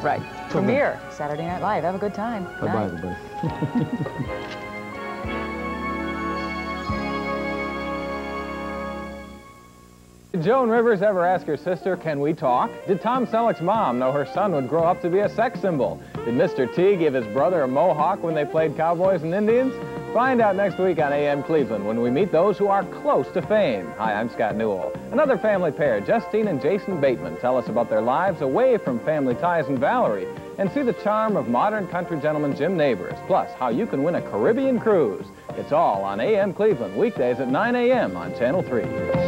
Right. Premiere, Saturday Night Live. Have a good time. Bye-bye, everybody. Did Joan Rivers ever ask her sister, can we talk? Did Tom Selleck's mom know her son would grow up to be a sex symbol? Did Mr. T give his brother a mohawk when they played Cowboys and Indians? Find out next week on AM Cleveland when we meet those who are close to fame. Hi, I'm Scott Newell. Another family pair, Justine and Jason Bateman, tell us about their lives away from family ties in Valerie and see the charm of modern country gentleman Jim Nabors, plus how you can win a Caribbean cruise. It's all on AM Cleveland, weekdays at 9 a.m. on Channel 3.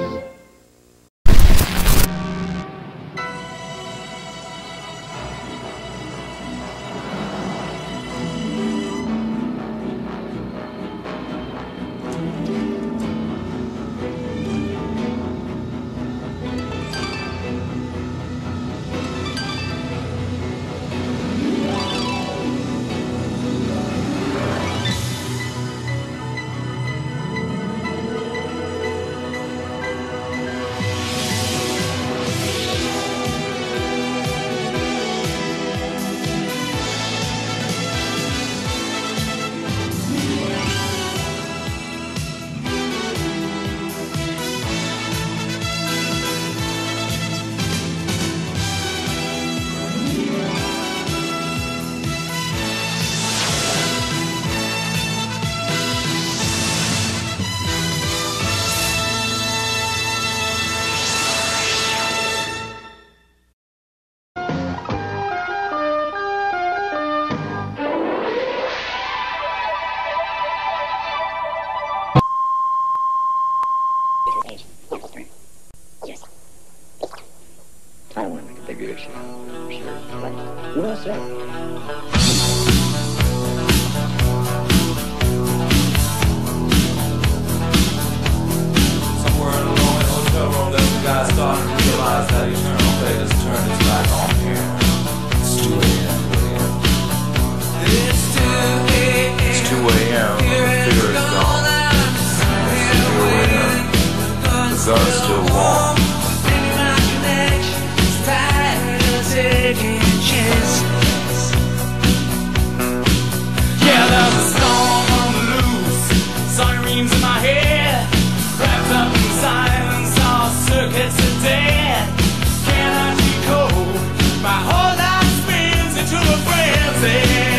I don't want to make a bigger issue. Sure. What else say? Somewhere in a lonely hotel room, there's a guy starting to realize that eternal fate has turned his back on him. It's 2 a.m. It's 2 a.m. The fear is gone. The gun's still warm. Yeah, there's a storm on the loose, sirens in my head, wrapped up in silence, all circuits are dead. Can I decode? My whole life spins into a frenzy.